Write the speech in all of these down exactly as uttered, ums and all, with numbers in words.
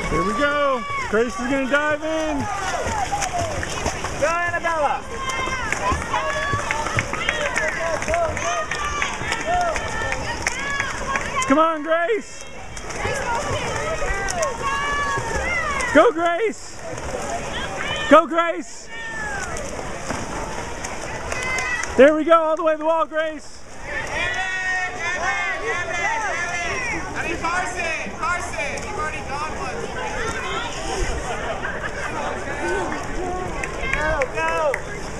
Here we go. Grace is going to dive in. Go, Annabella. Come on, Grace. Go, Grace. Go, Grace. There we go, all the way to the wall, Grace. I mean, Carson, Carson, you've already gone once. Go, go.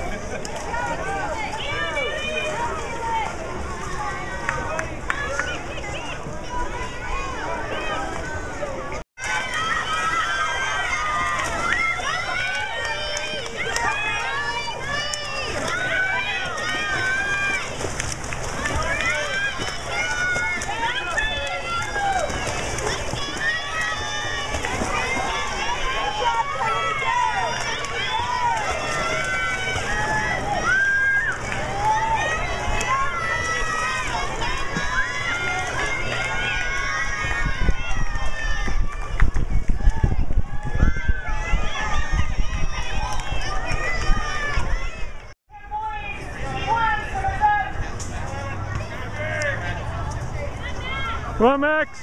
Come on, Max.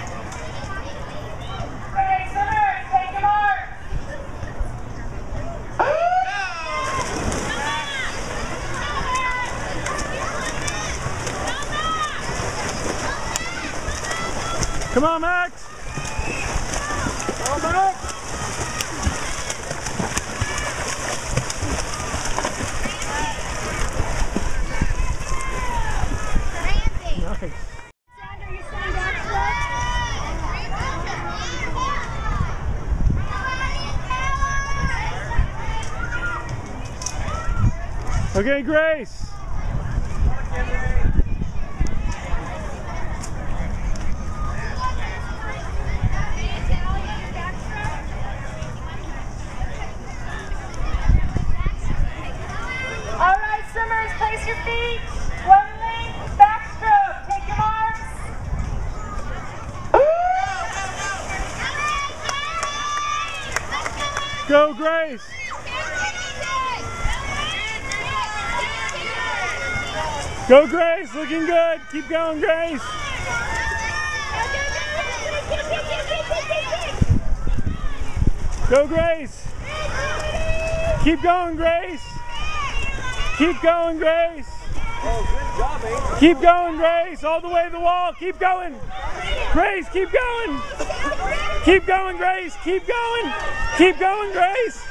Okay, Simmers, take him on. Come on, Max. Come on, Max. Nice. Okay, Grace. All right, Simmers, place your feet. One length, backstroke. Take your marks. Go, Grace. Go, Grace. Looking good. Keep going, Grace. Go, Grace. Keep going, Grace. Keep going, Grace. Oh, good job, Aiden. Keep going, Grace. All the way to the wall. Keep going. Grace, keep going. Keep going, Grace. Keep going. Keep going, Grace.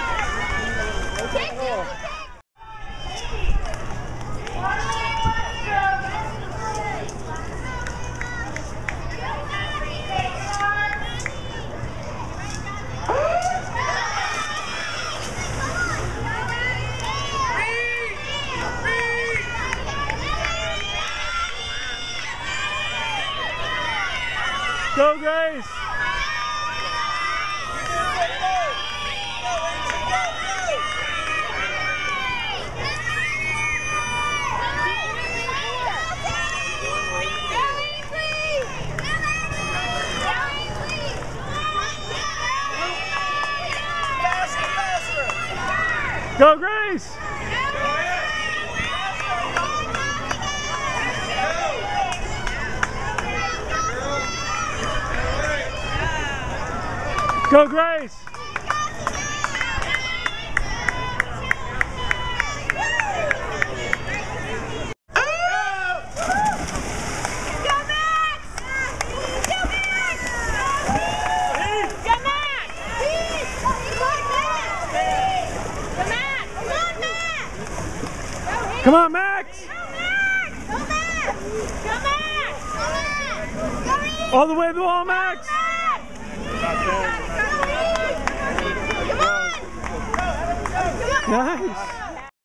Go, Grace. Go, Grace. Go, Grace. Come on, Max! Go, Max! Go, Max! Go, Max! Go, Max! All the way to the wall, Max! Come on! Come on! Nice!